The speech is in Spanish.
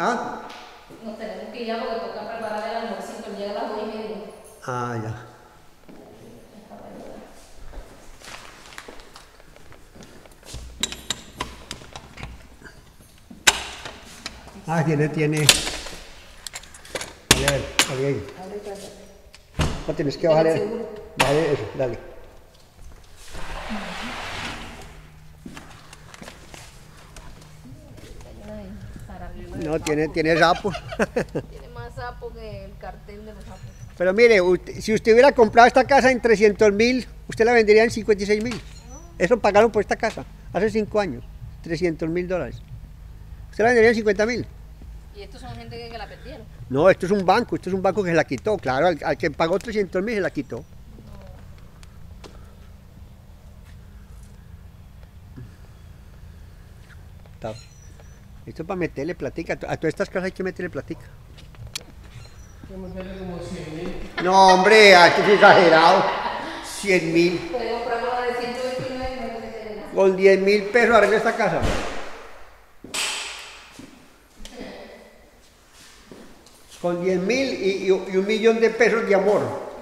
¿Ah? Nos tenemos que ir ya porque toca preparar el almuercito, llega a las 2:30. Ah, ya. Ah, tiene. A ver, alguien. No tienes que bajarle. Bajarle eso, dale. No, tiene sapo. Tiene más sapo que el cartel de los sapos. Pero mire, si usted hubiera comprado esta casa en 300.000, usted la vendería en 56.000. Eso pagaron por esta casa hace 5 años, $300.000. Usted la vendería en 50.000. Y estos son gente que la perdieron. No, esto es un banco que se la quitó, claro, al que pagó 300.000 se la quitó. Está. Esto es para meterle platica, a todas estas casas hay que meterle platica. Vamos a meterle como 100.000. No, hombre, esto es exagerado. 100.000. Puede comprar una de 129 y no le meterle nada. Con 10.000 pesos arregla esta casa. Con 10.000 y 1.000.000 de pesos de amor.